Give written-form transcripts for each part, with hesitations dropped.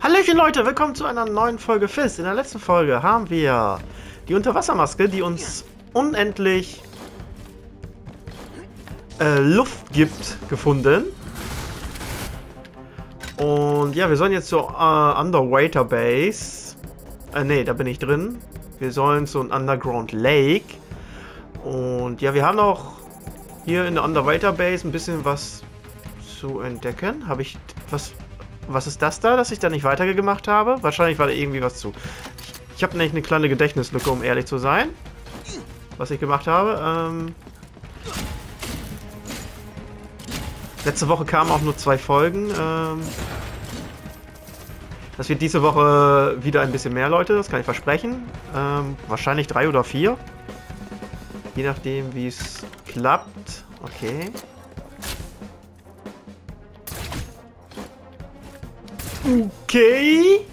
Hallöchen Leute, willkommen zu einer neuen Folge Fist. In der letzten Folge haben wir die Unterwassermaske, die uns unendlich Luft gibt, gefunden. Und ja, wir sollen jetzt zur Underwater Base. Ne, da bin ich drin. Wir sollen zu einem Underground Lake. Und ja, wir haben auch hier in der Underwater Base ein bisschen was zu entdecken. Habe ich was ist das da, dass ich da nicht weitergemacht habe? Wahrscheinlich war da irgendwie was zu. Ich habe nämlich eine kleine Gedächtnislücke, um ehrlich zu sein. Was ich gemacht habe. Letzte Woche kamen auch nur 2 Folgen. Das wird diese Woche wieder ein bisschen mehr, Leute. Das kann ich versprechen. Wahrscheinlich 3 oder 4. Je nachdem, wie es klappt. Okay. Okay.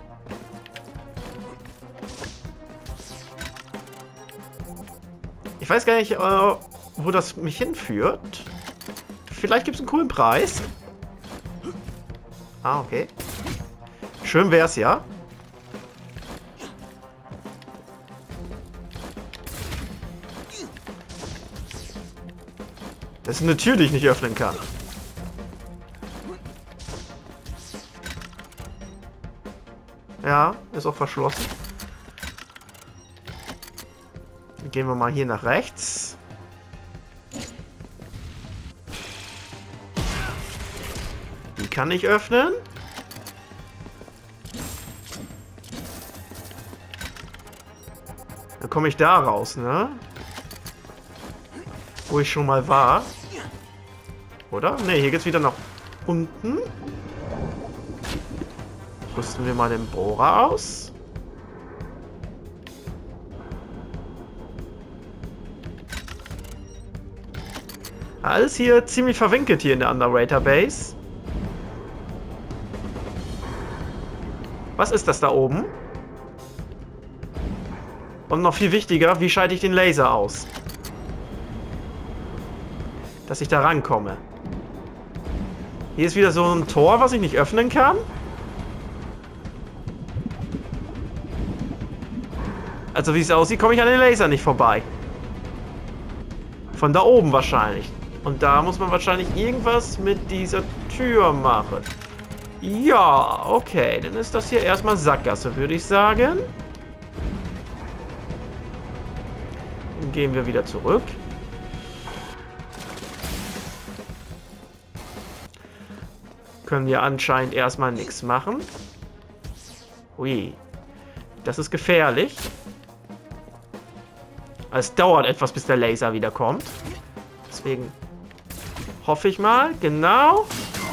Ich weiß gar nicht, wo das mich hinführt. Vielleicht gibt es einen coolen Preis. Ah, okay. Schön wär's, ja. Das natürlich nicht öffnen kann. Ja, ist auch verschlossen. Dann gehen wir mal hier nach rechts. Die kann ich öffnen. Dann komme ich da raus, ne? Wo ich schon mal war. Oder? Ne, hier geht's wieder nach unten. Rüsten wir mal den Bohrer aus. Alles hier ziemlich verwinkelt hier in der Underwater Base. Was ist das da oben? Und noch viel wichtiger, wie schalte ich den Laser aus? Dass ich da rankomme. Hier ist wieder so ein Tor, was ich nicht öffnen kann. Also wie es aussieht, komme ich an den Laser nicht vorbei. Von da oben wahrscheinlich. Und da muss man wahrscheinlich irgendwas mit dieser Tür machen. Ja, okay. Dann ist das hier erstmal Sackgasse, würde ich sagen. Dann gehen wir wieder zurück. Können wir anscheinend erstmal nichts machen. Ui. Das ist gefährlich. Es dauert etwas, bis der Laser wiederkommt. Deswegen hoffe ich mal. Genau.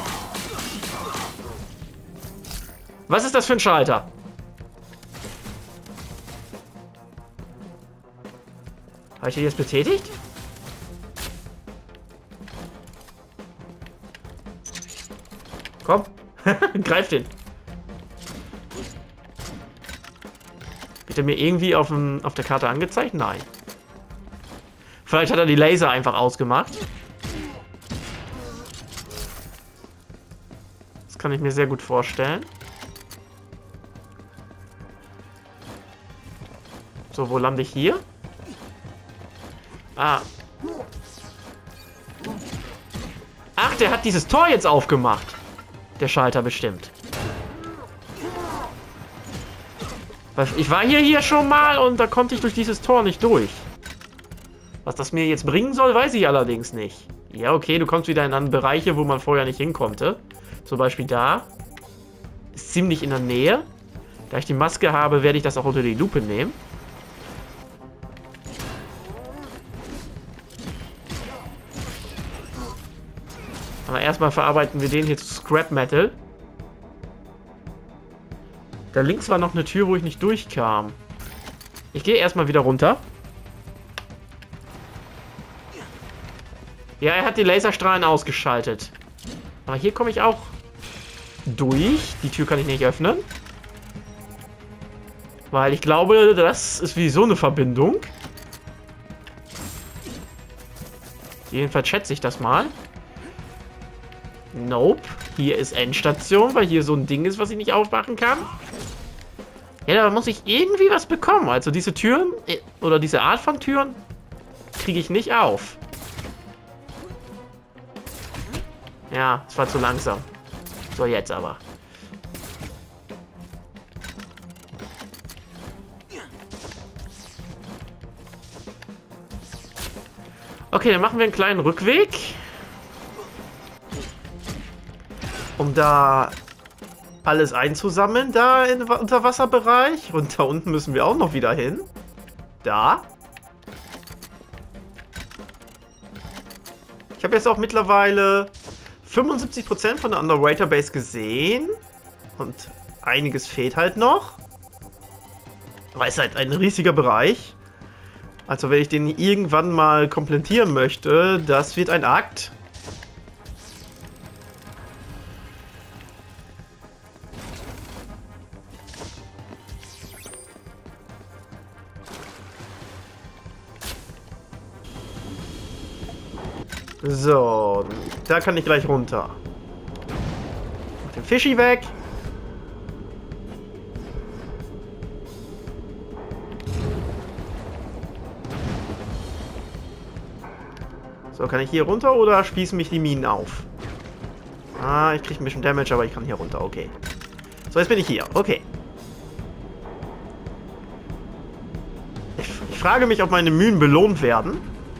Was ist das für ein Schalter? Habe ich den jetzt betätigt? Komm. Greif den. Wird er mir irgendwie auf der Karte angezeigt? Nein. Vielleicht hat er die Laser einfach ausgemacht. Das kann ich mir sehr gut vorstellen. So, wo lande ich hier? Ah. Ach, der hat dieses Tor jetzt aufgemacht. Der Schalter bestimmt. Ich war hier schon mal und da konnte ich durch dieses Tor nicht durch. Was das mir jetzt bringen soll, weiß ich allerdings nicht. Ja, okay, du kommst wieder in Bereiche, wo man vorher nicht hinkonnte. Zum Beispiel da. Ist ziemlich in der Nähe. Da ich die Maske habe, werde ich das auch unter die Lupe nehmen. Aber erstmal verarbeiten wir den hier zu Scrap Metal. Da links war noch eine Tür, wo ich nicht durchkam. Ich gehe erstmal wieder runter. Ja, er hat die Laserstrahlen ausgeschaltet. Aber hier komme ich auch durch. Die Tür kann ich nicht öffnen. Weil ich glaube, das ist wie so eine Verbindung. Jedenfalls schätze ich das mal. Nope. Hier ist Endstation, weil hier so ein Ding ist, was ich nicht aufmachen kann. Ja, da muss ich irgendwie was bekommen. Also diese Türen, oder diese Art von Türen, kriege ich nicht auf. Ja, es war zu langsam. So, jetzt aber. Okay, dann machen wir einen kleinen Rückweg. Um da alles einzusammeln, da im Unterwasserbereich. Und da unten müssen wir auch noch wieder hin. Da. Ich habe jetzt auch mittlerweile 75% von der Underwater Base gesehen. Und einiges fehlt halt noch. Aber es ist halt ein riesiger Bereich. Also wenn ich den irgendwann mal komplettieren möchte, das wird ein Akt. So, da kann ich gleich runter. Mach den Fischi weg. So, kann ich hier runter oder spießen mich die Minen auf? Ah, ich kriege ein bisschen Damage, aber ich kann hier runter, okay. So, jetzt bin ich hier, okay. Ich frage mich, ob meine Mühen belohnt werden.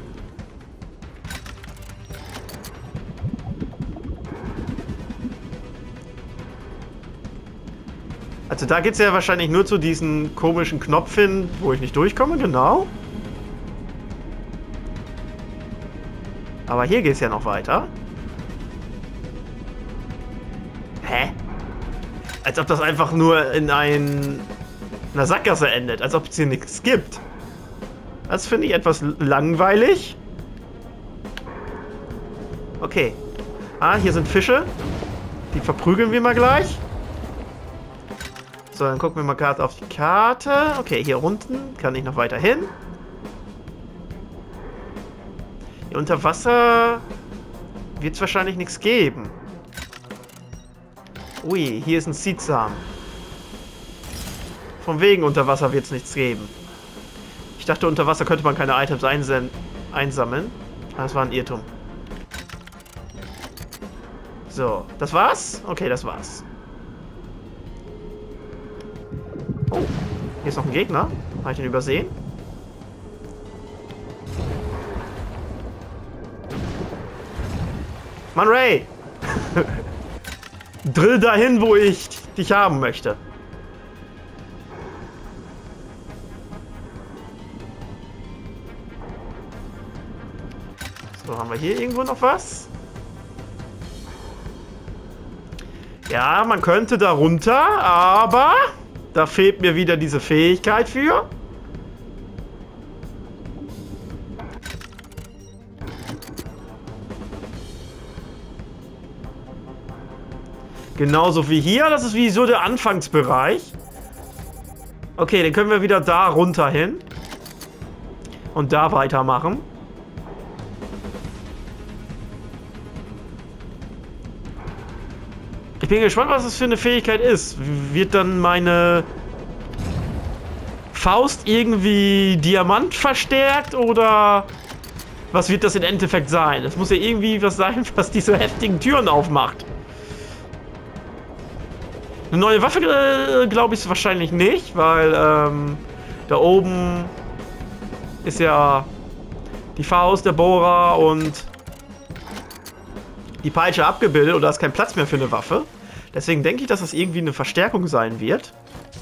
Also da geht es ja wahrscheinlich nur zu diesen komischen Knopf hin, wo ich nicht durchkomme, genau. Aber hier geht es ja noch weiter. Hä? Als ob das einfach nur in einer Sackgasse endet. Als ob es hier nichts gibt. Das finde ich etwas langweilig. Okay. Ah, hier sind Fische. Die verprügeln wir mal gleich. So, dann gucken wir mal gerade auf die Karte. Okay, hier unten kann ich noch weiter hin. Hier unter Wasser wird es wahrscheinlich nichts geben. Ui, hier ist ein Seedsamen. Von wegen unter Wasser wird es nichts geben. Ich dachte, unter Wasser könnte man keine Items einsammeln. Das war ein Irrtum. So, das war's? Okay, das war's. Oh, hier ist noch ein Gegner. Habe ich den übersehen? Mann, Ray! Drill dahin, wo ich dich haben möchte. So, haben wir hier irgendwo noch was? Ja, man könnte da runter, aber da fehlt mir wieder diese Fähigkeit für. Genauso wie hier, das ist wie so der Anfangsbereich. Okay, dann können wir wieder da runter hin. Und da weitermachen. Ich bin gespannt, was das für eine Fähigkeit ist. Wird dann meine Faust irgendwie Diamant verstärkt oder was wird das im Endeffekt sein? Das muss ja irgendwie was sein, was diese heftigen Türen aufmacht. Eine neue Waffe glaube ich wahrscheinlich nicht, weil da oben ist ja die Faust, der Bohrer und die Peitsche abgebildet und da ist kein Platz mehr für eine Waffe. Deswegen denke ich, dass das irgendwie eine Verstärkung sein wird.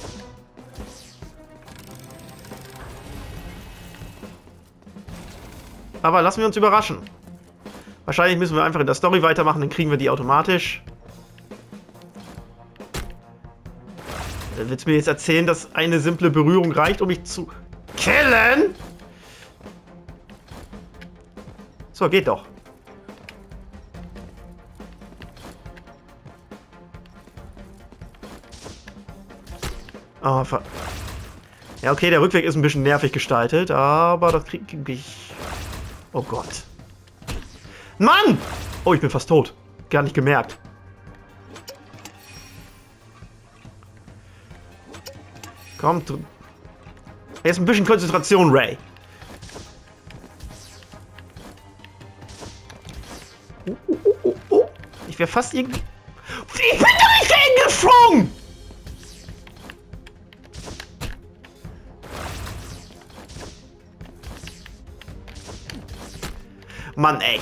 Aber lassen wir uns überraschen. Wahrscheinlich müssen wir einfach in der Story weitermachen, dann kriegen wir die automatisch. Dann willst du mir jetzt erzählen, dass eine simple Berührung reicht, um mich zu killen? So, geht doch. Oh, ja, okay, der Rückweg ist ein bisschen nervig gestaltet, aber das kriege ich... Oh Gott. Mann! Oh, ich bin fast tot. Gar nicht gemerkt. Komm, du. Jetzt ein bisschen Konzentration, Ray. Ich wäre fast irgendwie... Ich bin da nicht hingeflogen! Mann, ey.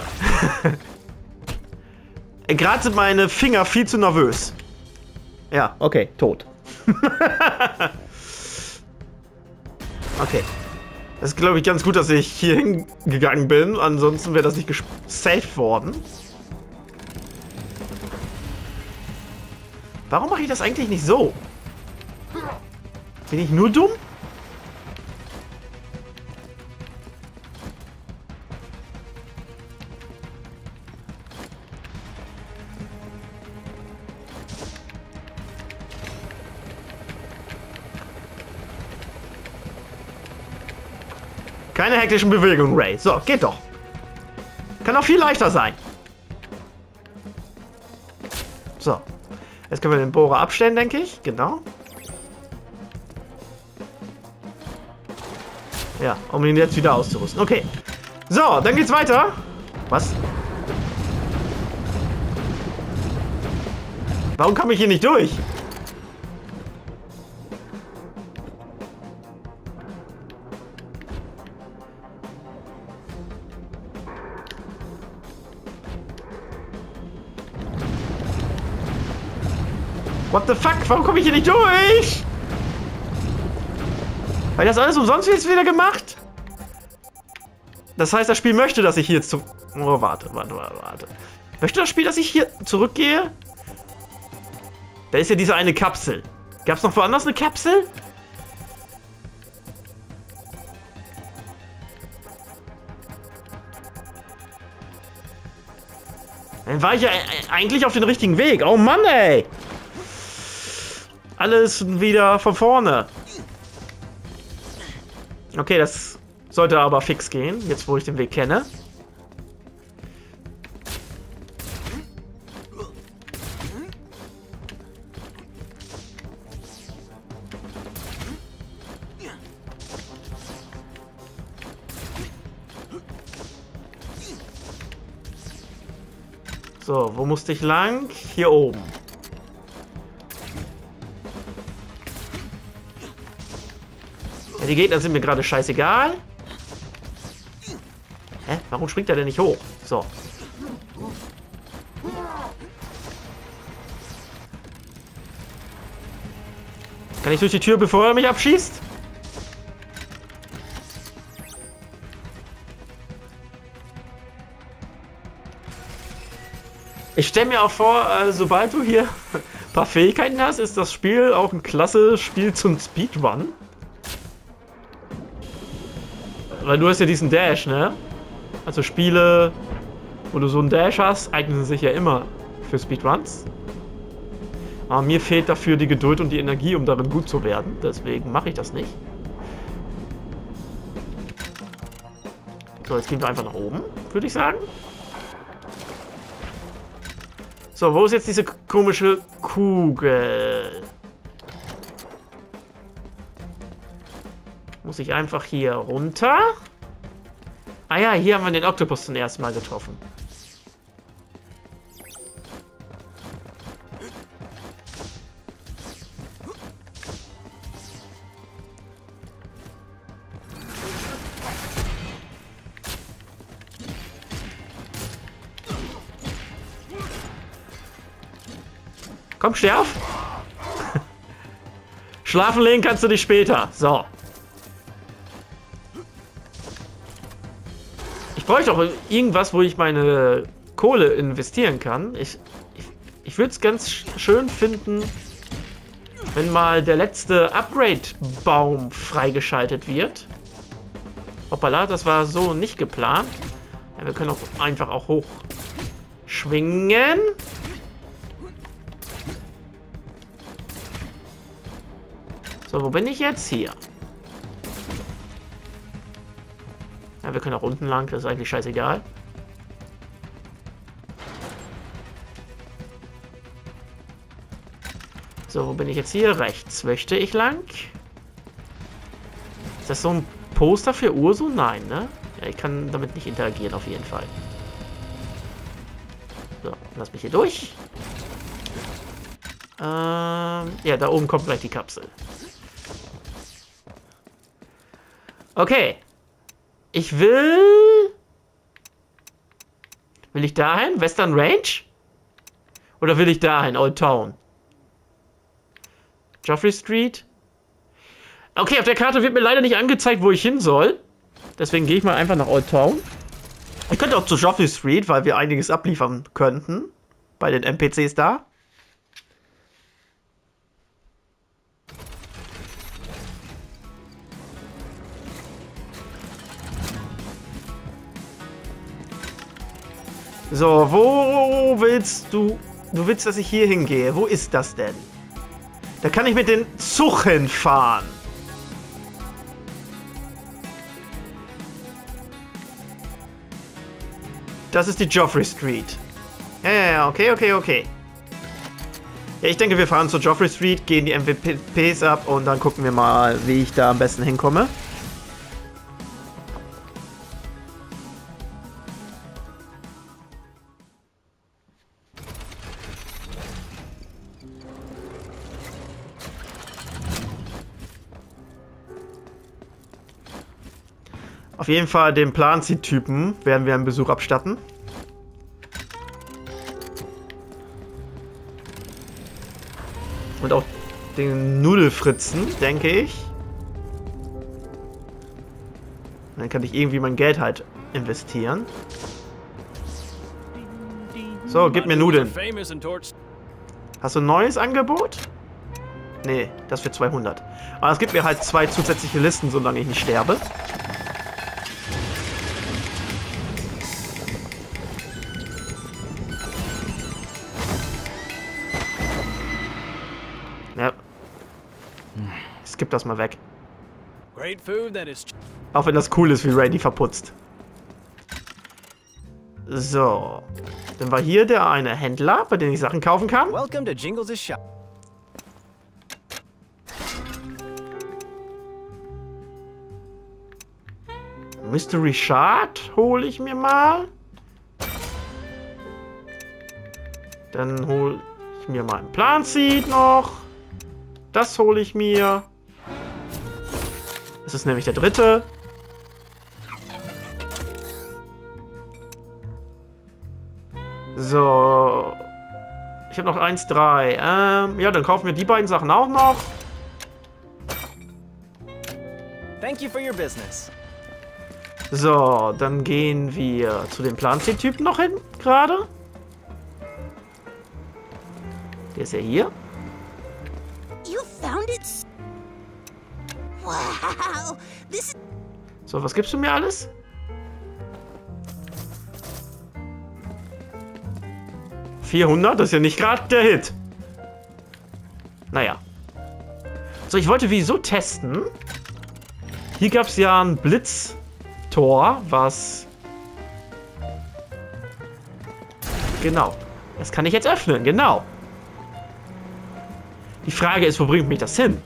Gerade sind meine Finger viel zu nervös. Ja, okay, tot. Okay. Das ist, glaube ich, ganz gut, dass ich hier hingegangen bin. Ansonsten wäre das nicht gesaved worden. Warum mache ich das eigentlich nicht so? Bin ich nur dumm? Keine hektischen Bewegungen, Ray. So, geht doch. Kann auch viel leichter sein. So. Jetzt können wir den Bohrer abstellen, denke ich. Genau. Ja, um ihn jetzt wieder auszurüsten. Okay. So, dann geht's weiter. Was? Warum komme ich hier nicht durch? What the fuck? Warum komme ich hier nicht durch? Weil das alles umsonst jetzt wieder gemacht? Das heißt, das Spiel möchte, dass ich hier jetzt zum... Oh, warte. Möchte das Spiel, dass ich hier zurückgehe? Da ist ja diese eine Kapsel. Gab es noch woanders eine Kapsel? Dann war ich ja eigentlich auf den richtigen Weg. Oh Mann, ey! Alles wieder von vorne. Okay, das sollte aber fix gehen, jetzt wo ich den Weg kenne. So, wo musste ich lang? Hier oben. Ja, die Gegner sind mir gerade scheißegal. Hä? Warum springt er denn nicht hoch? So. Kann ich durch die Tür, bevor er mich abschießt? Ich stelle mir auch vor, sobald du hier ein paar Fähigkeiten hast, ist das Spiel auch ein klasse Spiel zum Speedrun. Weil du hast ja diesen Dash, ne? Also Spiele, wo du so einen Dash hast, eignen sich ja immer für Speedruns. Aber mir fehlt dafür die Geduld und die Energie, um darin gut zu werden. Deswegen mache ich das nicht. So, jetzt gehen wir einfach nach oben, würde ich sagen. So, wo ist jetzt diese komische Kugel? Muss ich einfach hier runter? Ah ja, hier haben wir den Oktopus zum ersten Mal getroffen. Komm, steh auf! Schlafen legen kannst du dich später. So. Ich bräuchte auch irgendwas, wo ich meine Kohle investieren kann. Ich würde es ganz schön finden, wenn mal der letzte Upgrade-Baum freigeschaltet wird. Hoppala, das war so nicht geplant. Ja, wir können auch einfach auch hoch schwingen. So, wo bin ich jetzt? Hier. Ja, wir können auch unten lang, das ist eigentlich scheißegal. So, wo bin ich jetzt hier? Rechts möchte ich lang. Ist das so ein Poster für Urso? Nein, ne? Ja, ich kann damit nicht interagieren, auf jeden Fall. So, lass mich hier durch. Ja, da oben kommt gleich die Kapsel. Okay. Ich will... Will ich dahin? Western Range? Oder will ich dahin? Old Town? Joffrey Street? Okay, auf der Karte wird mir leider nicht angezeigt, wo ich hin soll. Deswegen gehe ich mal einfach nach Old Town. Ich könnte auch zu Joffrey Street, weil wir einiges abliefern könnten. Bei den NPCs da. So, wo willst du... Du willst, dass ich hier hingehe. Wo ist das denn? Da kann ich mit dem Zug hinfahren. Das ist die Joffrey Street. Ja, okay. Ja, ich denke, wir fahren zur Joffrey Street, gehen die MVPs ab und dann gucken wir mal, wie ich da am besten hinkomme. Auf jeden Fall den Planziehtypen werden wir einen Besuch abstatten. Und auch den Nudelfritzen, denke ich. Dann kann ich irgendwie mein Geld halt investieren. So, gib mir Nudeln. Hast du ein neues Angebot? Nee, das für 200. Aber es gibt mir halt 2 zusätzliche Listen, solange ich nicht sterbe. Ja. Skip das mal weg. Auch wenn das cool ist, wie Ray die verputzt. So. Dann war hier der eine Händler, bei dem ich Sachen kaufen kann. Welcome to Jingles' shop. Mystery Shard hole ich mir mal. Dann hole ich mir mal einen Planseed noch. Das hole ich mir. Das ist nämlich der dritte. So. Ich habe noch 1, 3. Ja, dann kaufen wir die beiden Sachen auch noch. Thank you for your business. So, dann gehen wir zu dem Planziehtypen noch hin, gerade. Der ist ja hier. You found it? Wow, this. So, was gibst du mir alles? $400, das ist ja nicht gerade der Hit. Naja. So, ich wollte wieso testen. Hier gab es ja ein Blitztor, was... Genau. Das kann ich jetzt öffnen, genau. Die Frage ist, wo bringt mich das hin?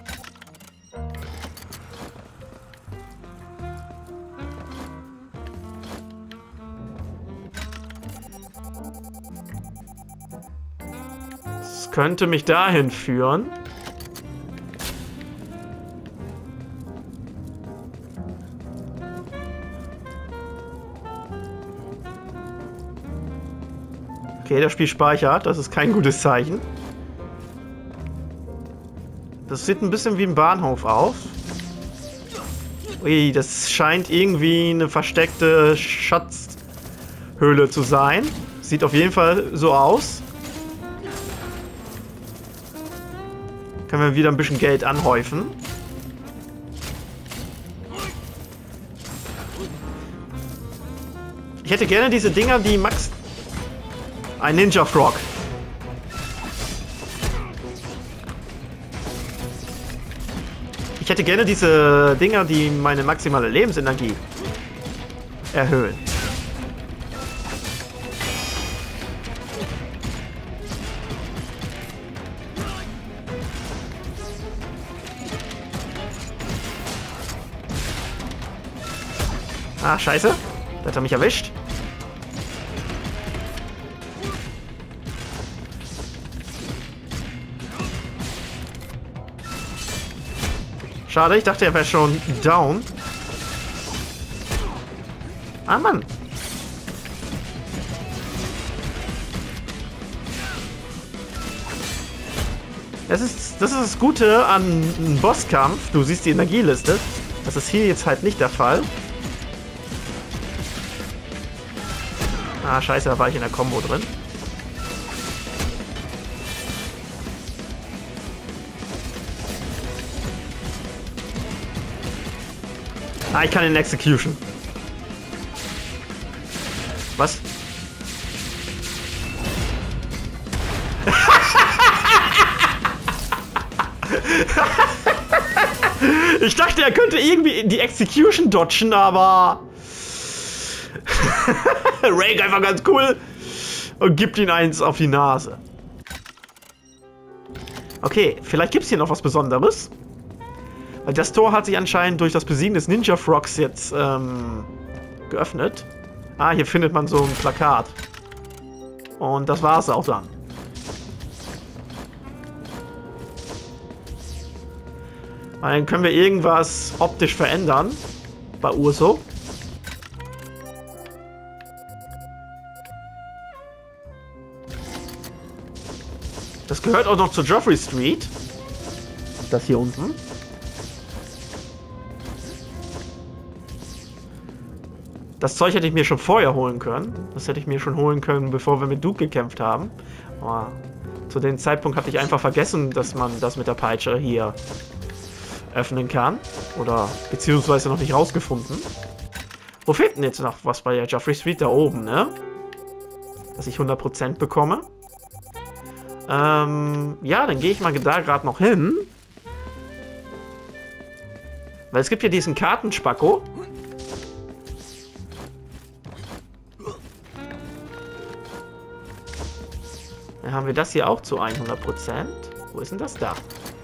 Es könnte mich dahin führen. Okay, das Spiel speichert. Das ist kein gutes Zeichen. Das sieht ein bisschen wie ein Bahnhof aus. Ui, das scheint irgendwie eine versteckte Schatzhöhle zu sein. Sieht auf jeden Fall so aus. Können wir wieder ein bisschen Geld anhäufen. Ich hätte gerne diese Dinger, die Max... Ein Ninja Frog. Ich hätte gerne diese Dinger, die meine maximale Lebensenergie erhöhen. Ah, scheiße. Da hat er mich erwischt. Schade, ich dachte, er wäre schon down. Ah, Mann. Das ist das Gute an einem Bosskampf. Du siehst die Energieliste. Das ist hier jetzt halt nicht der Fall. Ah, scheiße, da war ich in der Combo drin. Ah, ich kann in Execution. Was? Ich dachte, er könnte irgendwie die Execution dodgen, aber... Rake einfach ganz cool und gibt ihn eins auf die Nase. Okay, vielleicht gibt es hier noch was Besonderes. Weil das Tor hat sich anscheinend durch das Besiegen des Ninja Frogs jetzt geöffnet. Ah, hier findet man so ein Plakat. Und das war's auch dann. Dann können wir irgendwas optisch verändern bei Urso. Das gehört auch noch zur Joffrey Street. Das hier unten. Das Zeug hätte ich mir schon vorher holen können. Das hätte ich mir schon holen können, bevor wir mit Duke gekämpft haben. Aber zu dem Zeitpunkt hatte ich einfach vergessen, dass man das mit der Peitsche hier öffnen kann. Oder beziehungsweise noch nicht rausgefunden. Wo fehlt denn jetzt noch was bei der Joffrey Street? Da oben, ne? Dass ich 100% bekomme. Ja, dann gehe ich mal da gerade noch hin. Weil es gibt ja diesen Kartenspacko. Dann haben wir das hier auch zu 100%. Wo ist denn das da?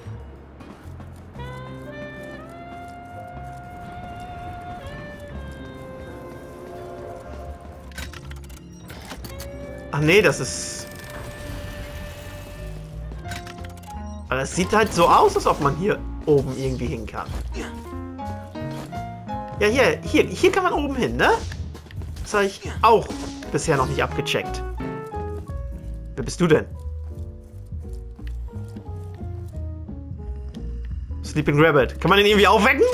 Ach nee, das ist... Aber es sieht halt so aus, als ob man hier oben irgendwie hin kann. Ja, hier kann man oben hin, ne? Das habe ich auch bisher noch nicht abgecheckt. Wer bist du denn? Sleeping Rabbit. Kann man den irgendwie aufwecken?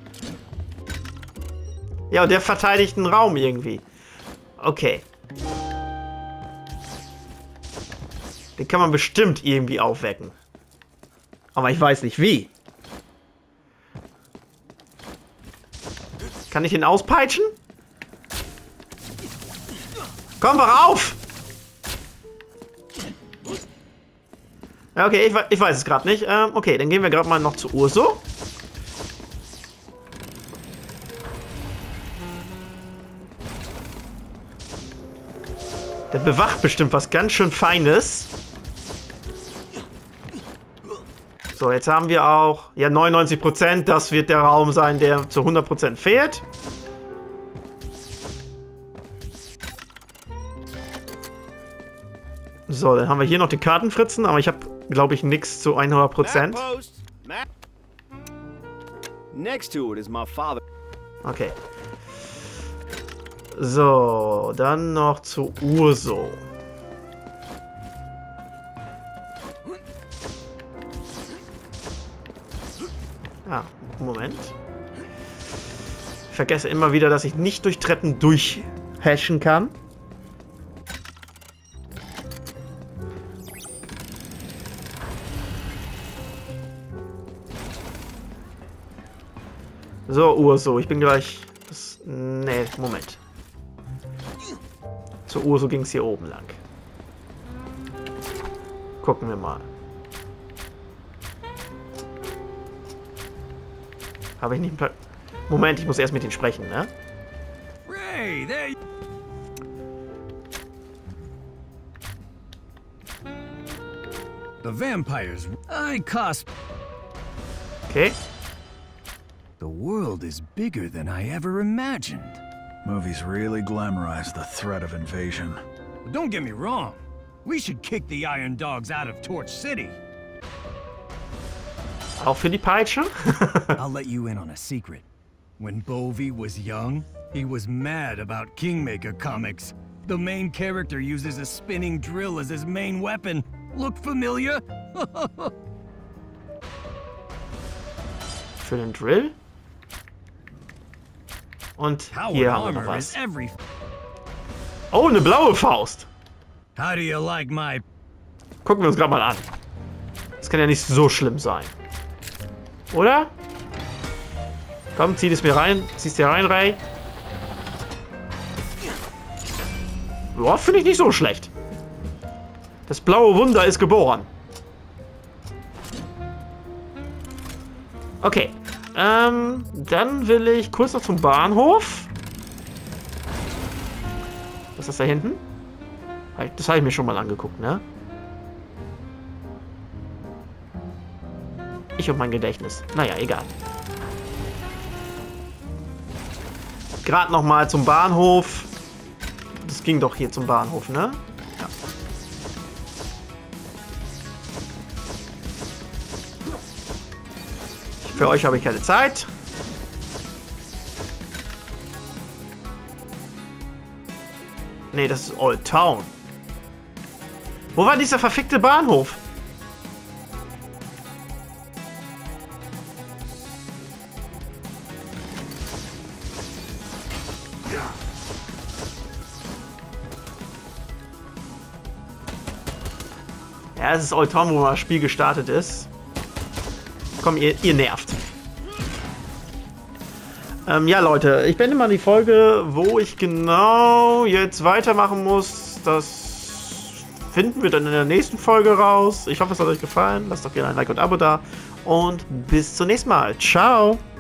Ja, und der verteidigt einen Raum irgendwie. Okay. Den kann man bestimmt irgendwie aufwecken. Aber ich weiß nicht wie. Kann ich ihn auspeitschen? Komm, wach auf! Ja, okay, ich weiß es gerade nicht. Okay, dann gehen wir gerade mal noch zu Urso. Der bewacht bestimmt was ganz schön Feines. So, jetzt haben wir auch... Ja, 99%. Das wird der Raum sein, der zu 100% fehlt. So, dann haben wir hier noch die Kartenfritzen. Aber ich habe, glaube ich, nichts zu 100%. Next to it is my father. Okay. So, dann noch zu Urso. Ah, Moment. Ich vergesse immer wieder, dass ich nicht durch Treppen durchhashen kann. So, Urso, ich bin gleich... Nee, Moment. Zu Urso ging es hier oben lang. Gucken wir mal. Habe ich nicht... Moment, ich muss erst mit ihm sprechen, ne? Ray, there. The vampires. I cost. Okay. The world is bigger than I ever imagined. Movies really glamorize the threat of invasion. But don't get me wrong. We should kick the Iron Dogs out of Torch City. Auch für die Peitsche? I'll let you in on a secret. When Bovey was young, he was mad about Kingmaker comics. The main character uses a spinning drill as his main weapon. Look familiar? Für den Drill? Und Power hier haben wir noch armor was. is every... Oh, eine blaue Faust. How do you like my... Gucken wir uns gerade mal an. Das kann ja nicht so schlimm sein. Oder? Komm, zieh das mir rein. Zieh's dir rein, Ray. Ja, finde ich nicht so schlecht. Das blaue Wunder ist geboren. Okay. Dann will ich kurz noch zum Bahnhof. Was ist das da hinten? Das habe ich mir schon mal angeguckt, ne? Ich und mein Gedächtnis. Naja, egal. Gerade noch mal zum Bahnhof. Das ging doch hier zum Bahnhof, ne? Ja. Für euch habe ich keine Zeit. Nee, das ist Old Town. Wo war dieser verfickte Bahnhof? Ja, es ist Old Town, wo das Spiel gestartet ist. Komm, ihr nervt. Ja, Leute, ich beende mal die Folge, wo ich genau jetzt weitermachen muss. Das finden wir dann in der nächsten Folge raus. Ich hoffe, es hat euch gefallen. Lasst doch gerne ein Like und ein Abo da. Und bis zum nächsten Mal. Ciao.